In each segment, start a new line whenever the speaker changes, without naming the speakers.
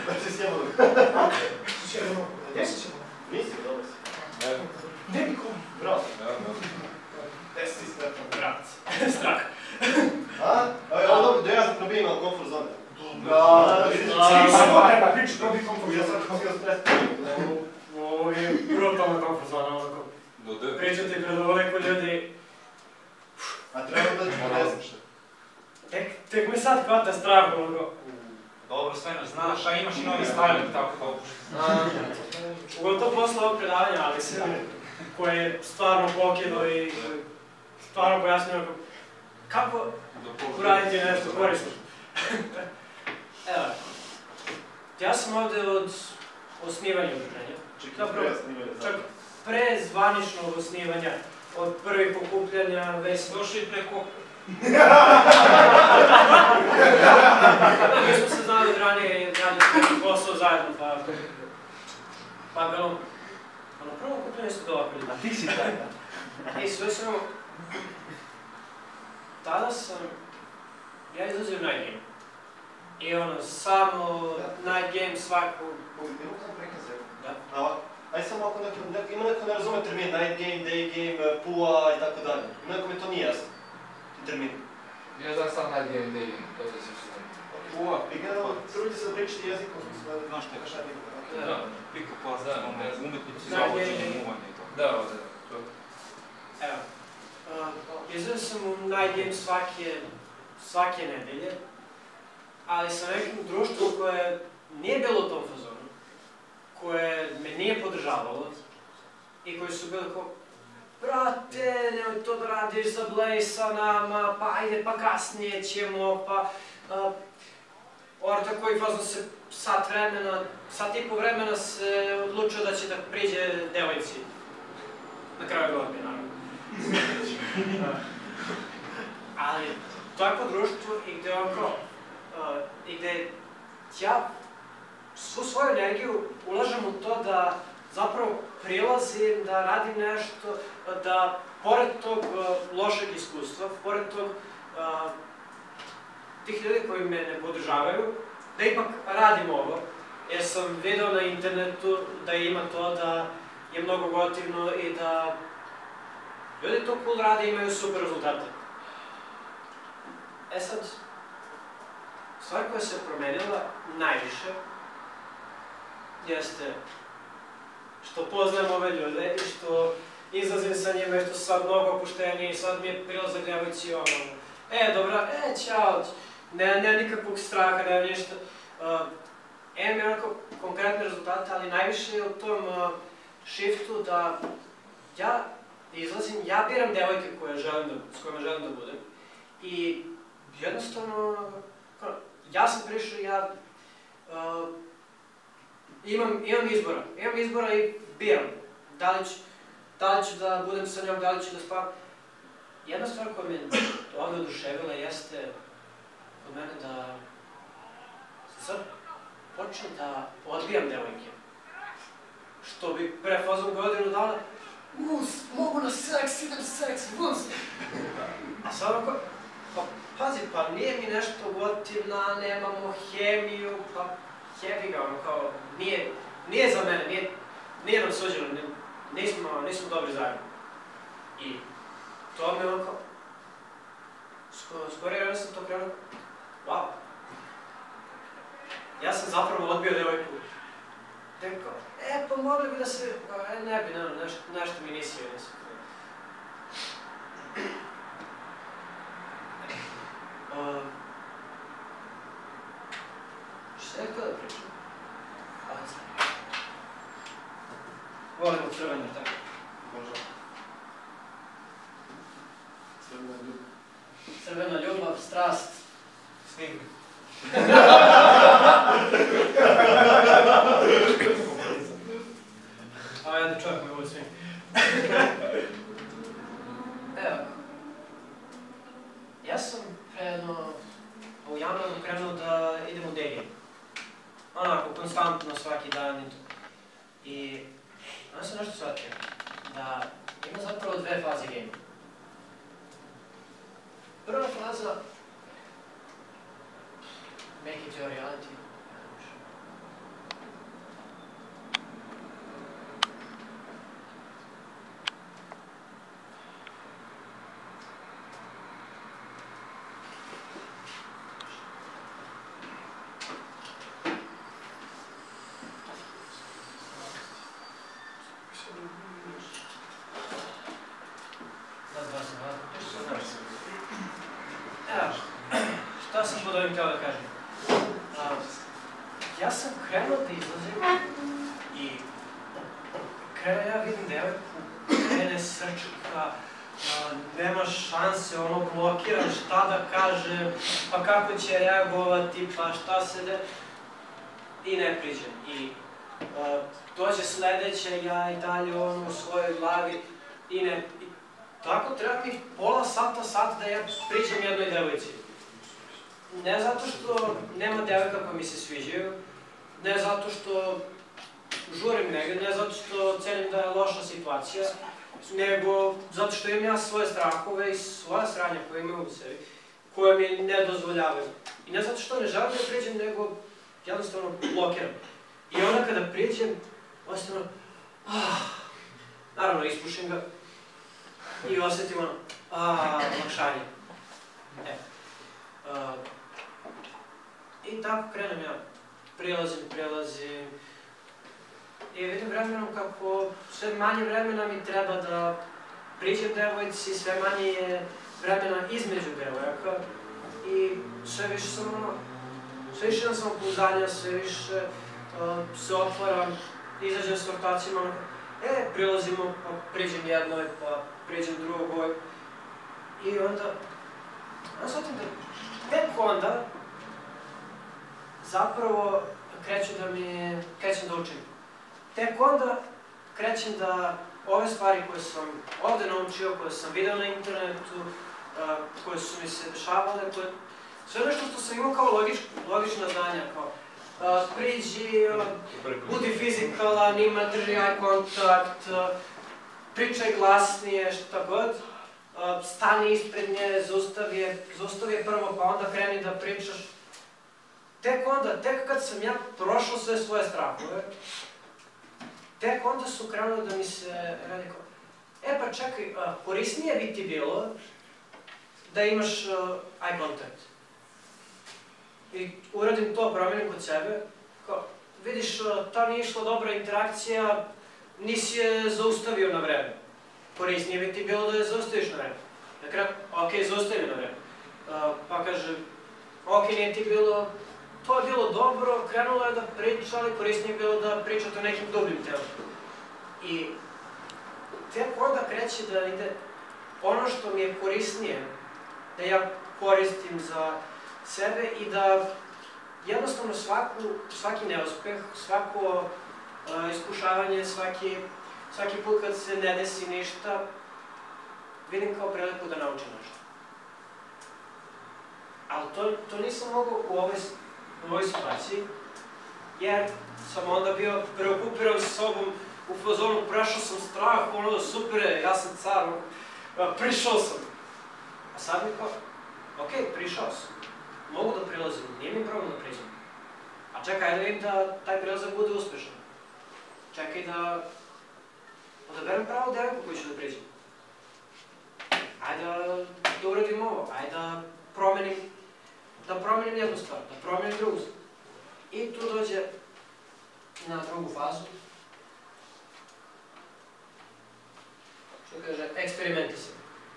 Da ti sjebali.
Gdje si ćemo?
Nisi, dobro si.
Gdje bi kom?
Bravo.
Gdje si stratan, brat? Strah.
A? Evo dobro, da ja probijem malo komfort zone.
Svi se treba pričati, probi komfort
Ja
zone.
sam htio stresiti.
Ovo je brutalna komfort zona, onako. Pričati pred ovoliko ljudi.
A treba da ću ne slušati.
Tek me sad hvata strah, onako.
Dobro, Sveno, znaš, a imaš i novi styling, tako da...
Pogotovo posle ovog predavanja, ali se koje je stvarno pokidao i stvarno pojasnio kako uraditi nešto korisno. Evo, ja sam ovde od osnivanja udruženja. Čak pre zvaničnog osnivanja, od prvih okupljanja, već smo došli preko... Mi smo se znali od ranije raditi posao zajedno, pa bilo... Ono, prvo okupljanje su dobro ljudi.
A ti si taj, da?
I sve samo... Tada sam... Ja izlazio Night Game. I ono, samo Night Game svaku...
Mogu sam prekazati?
Da.
Aj samo ako ima neko ne razume termin, night game, day game, pua i tako dalje. Neko mi to nije jasno. Termin.
Ja znam sam night game, day game, to se sve.
Pua. I generalno, trudite se da pričati jezikom,
Znaš što
kažete nikada.
Da, pika pasta, umetnici za
Da,
učenje muvanja i to.
Da,
Evo. Izlazio sam u Night Game svake nedelje, ali sa nekim društvom koje nije bilo u tom fazonu, koje me nije podržavalo i koji su bili kao brate, nemoj to da radiš, zablej sa nama, pa ajde, pa kasnije ćemo, pa... Orta koji fazno se sat i po vremena se odlučio da će da priđe devojci. Na kraju godine, naravno. Ali, takvo društvo i gde onko, i gde ja svu svoju energiju ulažem u to da zapravo prilazim, da radim nešto, da pored tog lošeg iskustva, pored tog tih ljudi koji me ne podržavaju, da ipak radim ovo, jer sam video na internetu da ima to da je mnogo gotivno i da ljudi to cool rade i imaju super rezultate. E sad, stvar koja se promenila najviše jeste što poznajem ove ljude i što izlazim sa njima i što su sad mnogo opušteniji i sad mi je prilazak devojci ono, dobra, ćao, nema nikakvog straha, nema ništa. Imam je onako konkretne rezultate, ali najviše je u tom shiftu da ja izlazim, ja biram devojke s kojima želim da budem i jednostavno, ja sam prišao, ja imam izbora i biram da li ću da budem sa njom, da li ću da spavam. Jedna stvar koja me ovdje oduševila jeste kod mene da sad počnem da odbijam devojke. Što bi pre fazom godinu dana mogu na seks, idem seks, a sad onako, pazi, pa nije mi nešto gotivna, nemamo hemiju, pa jebi ga, ono kao, nije za mene, nije nam suđeno, nismo dobri zajedno. I to me onako, skorije vreme sam to krenuo, wow. Ja sam zapravo odbio devojku. Rekao, pa mogli bi da se, ne bi, nešto mi nisi vidio. Šta je to da pričam? Volimo crvene, tako.
Možda. Crvena ljubav.
Crvena ljubav, strast.
Snimka.
A jedan čovjek mi voli svim. Evo. Ja sam u januaru krenuo da idem u day game. Onako, konstantno, svaki dan i to. I onda sam nešto shvatio, da ima zapravo dve faze game. Prva faza, make it your reality. to im htio da kažem. Ja sam krenuo da izlazim i krenuo ja vidim devojku, mene srčka, nema šanse, ono blokiram šta da kažem, pa kako će reagovati, pa šta se da... I ne priđem. I dođe sledeće, ja i dalje ono u svojoj glavi i ne... Tako treba mi pola sata da ja priđem jednoj devojci. Ne zato što nema devojka koja mi se sviđaju, ne zato što žurim negdje, ne zato što cenim da je loša situacija, nego zato što imam ja svoje strahove i svoja sranja koje imam u sebi, koje mi ne dozvoljavaju. I ne zato što ne želim da priđem, nego jednostavno blokiram. I onda kada priđem, ostavno, naravno ispušim ga i osjetim ono, lakšanje. I tako krenem ja, prilazim i vidim vremenom kako sve manje vremena mi treba da priđem devojci, sve manje je vremena između devojaka i sve više sam ono, sve više imam samopouzdanja, sve više se otvaram, izađem s ortacima, prilazimo, pa priđem jednoj, pa priđem drugoj i onda shvatim da tek onda zapravo krećem da učim. Tek onda krećem da ove stvari koje sam ovde naučio, koje sam video na internetu, koje su mi se dešavale, sve nešto što sam imao kao logična znanja, kao priđi, budi fizikalan, drži eye contact, pričaj glasnije, šta god, stani ispred nje, zaustavi je prvo, pa onda kreni da pričaš. Tek kad sam ja prošao sve svoje strahove, tek onda su krenuli da mi se radi kao, pa čekaj, korisnije bi ti bilo da imaš eye contact. I uradim to, promenim kod sebe, kao, vidiš, ta nije išla dobra interakcija, nisi je zaustavio na vreme. Korisnije bi ti bilo da je zaustaviš na vreme. Na kraju, okej, zaustavi na vreme. Pa kaže, okej, nije ti bilo, to je bilo dobro, krenulo je da priča, ali korisnije je bilo da pričate o nekim dubljim temama. I tek onda kreće da ide ono što mi je korisnije, da ja koristim za sebe i da jednostavno svaki neuspeh, svako iskušavanje, svaki put kad se ne desi ništa, vidim kao priliku da naučim nešto. Ali to nisam mogao u ovoj situaciji, jer sam onda bio preokupiran sa sobom u fazonu, prešao sam strah, ono super je, ja sam car, prišao sam. A sad mi kao, okej, prišao sam, mogu da prilazim, nije mi problem da priđem. A čekaj, da vidim da taj prilazak bude uspešan. Čekaj da odaberem pravu devojku koju ću da priđem. Ajde da uradim ovo, ajde da promenim jednu stvar, da promenim drugu stvar. I tu dođe na drugu fazu. Što kaže, eksperimentisam.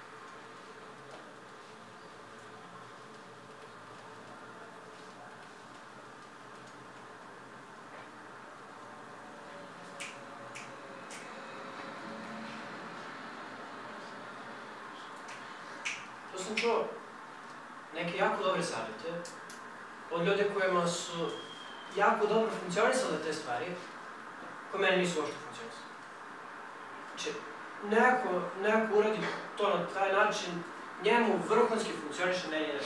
To sam čuo neke jako dobre savjete od ljudi kojima su jako dobro funkcionisale te stvari, koje meni nisu uopšte funkcionisale. Znači, neko uradi to na taj način, njemu vrhunski funkcioniše, meni ne.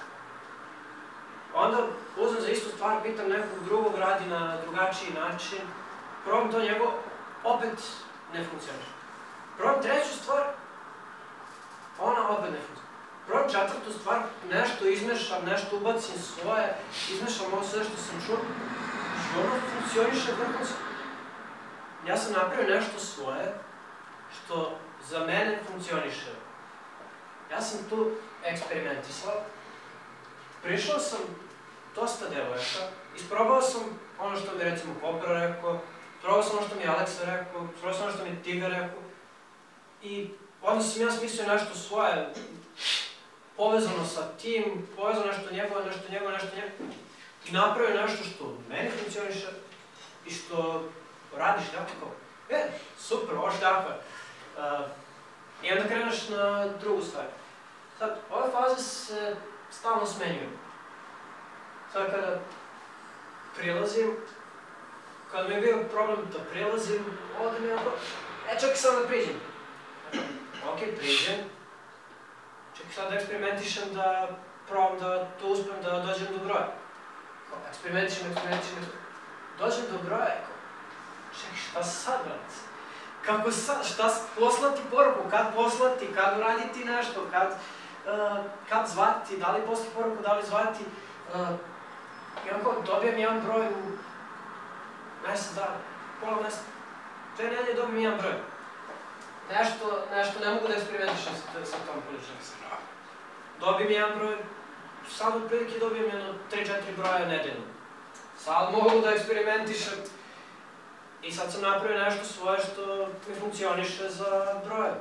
Onda uzmem za istu stvar, pitam nekog drugog, radi na drugačiji način, probam to njegov, opet ne funkcioniše. Probam treću stvar, ona opet ne funkcioniše. Probam četvrtu stvar, nešto izmešam, nešto ubacim svoje, izmešam ovo sve što sam čuo, što ono funkcioniše vrhunski. Ja sam napravio nešto svoje, što za mene funkcioniše. Ja sam tu eksperimentisao, prišao sam dosta devojaka, isprobao sam ono što mi recimo Popra rekao, probao sam ono što mi Aleksa rekao, probao sam ono što mi Tiga rekao i onda sam ja smislio nešto svoje. povezano sa tim, povezano nešto njegovo, i napravio nešto što meni funkcioniše i što radiš nekako. Super, ovo šljaka. I onda kreneš na drugu stvar. Sad, ove faze se stalno smenjuju. Sad kada prilazim, kada mi je bio problem da prilazim, ovdje mi je onako, čekaj samo da priđem. Ok, priđem. Čekaj sad da eksperimentišem, da probam da to uspem, da dođem do broja. Eksperimentišem. Dođem do broja, čekaj, šta sad, brate? Kako sad, šta poslati poruku, kad poslati, kad uraditi nešto, kad zvati, da li poslati poruku, da li zvati. I onako dobijem jedan broj u mesec dana, pola meseca. 2 nedelje dobijem jedan broj. Nešto ne mogu da eksperimentišem sa tom količinom. Dobijem jedan broj, sad otprilike dobijem jedno 3-4 broja nedeljno. Sad mogu da eksperimentišem. I sad sam napravio nešto svoje što mi funkcioniše za broje.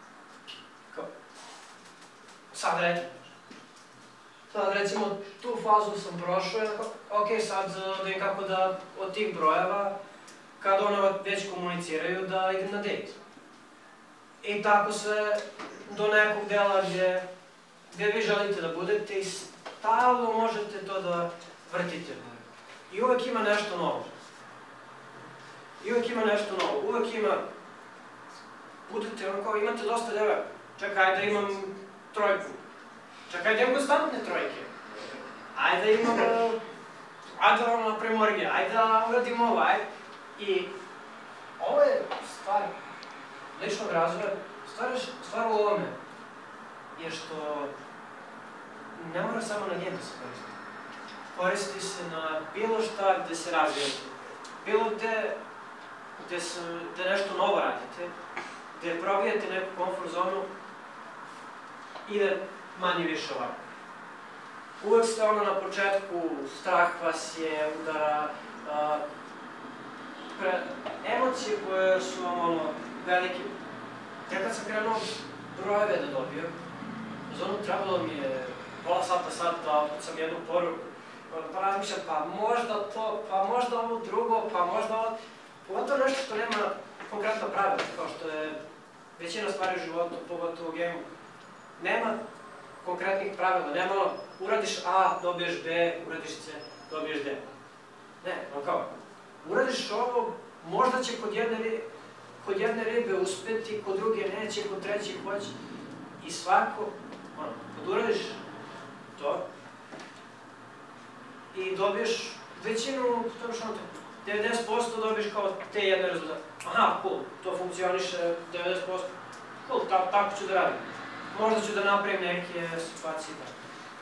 Sad recimo tu fazu sam prošao i ok, sad da vidim kako da od tih brojeva, kada ona već komuniciraju, da idem na date. I tako sve do nekog dela gdje vi želite da budete i stalno možete to da vrtite. I uvek ima nešto novo. Uvek ima, budete ono kao imate dosta devojaka, čekaj da imam trojku, čekaj da imam konstantne trojke, ajde da imam, ajde da napravim orgije, ajde da uradim ovo, ajde. I ovo je stvar ličnog razvoja, stvar u ovome je što ne mora samo na njemu se koristiti. Koristi se na bilo šta gde se razvijete, bilo gde nešto novo radite, gde probijete neku komfort zonu, ide manje više ovako. Uvek ste ono na početku, strah vas je, udara, emocije koje su vam ono velike. Tek kad sam krenuo brojeve da dobijem, za ono trebalo mi je pola sata da otpucam jednu poruku, pa razmišljam, pa možda to, pa možda ovo drugo, pa možda ovo. Pogotovo nešto što nema konkretno pravila, kao što je većina stvari u životu, pogotovo u gejmu. Nema konkretnih pravila, nema ono, uradiš A, dobiješ B, uradiš C, dobiješ D. Ne, ono kao, uradiš ovo, možda će kod jedne ribe uspeti, kod druge neće, kod treće hoće. I svako, ono, kad uradiš to i dobiješ većinu, 90% dobiješ kao te jedne rezultate. Aha, cool, to funkcioniše 90%. Cool, tako ću da radim. Možda ću da napravim neke situacije tako.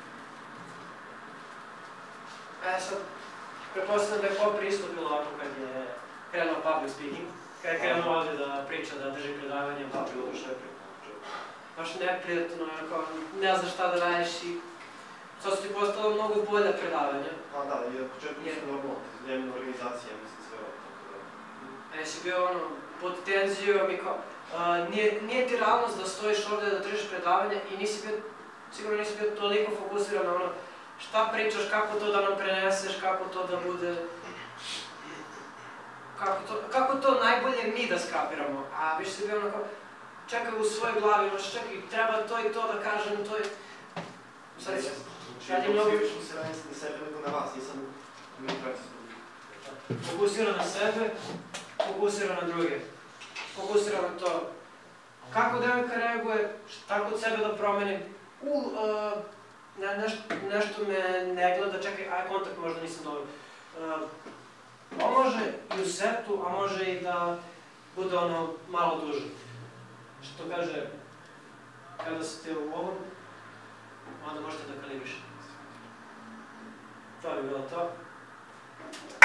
Sad, pretpostavljam da je Popri isto bilo ovako kad je krenuo public speaking. Kad je krenuo ovdje da priča, da drži predavanje, Popri udošao je baš neprijatno, ne znaš šta da radiš i sad su ti postalo mnogo bolje predavanja.
Pa da, i od početku su normalno, zemljena organizacija, mislim sve ovo, tako da.
Si bio ono, pod tenzijom i kao, nije ti realnost da stojiš ovdje da držiš predavanje i sigurno nisi bio toliko fokusiran na ono šta pričaš, kako to da nam preneseš, kako to da bude, kako to najbolje mi da skapiramo, a više si bio ono kao, čekaj u svojoj glavi, ono čekaj, treba to i to da kažem, to i...
Fokusiraš se na sebe nego na vas, nisam imao praktično.
Fokusira na sebe, fokusira na druge. Fokusira na to kako devojka reaguje, šta kod sebe da promenim. Nešto me ne gleda, čekaj, eye contact možda nisam dobro. Može i u setu, a može i da bude ono malo duže. Što kaže, kada ste u ovom, onda možete da kalibrišete. To bi bilo to.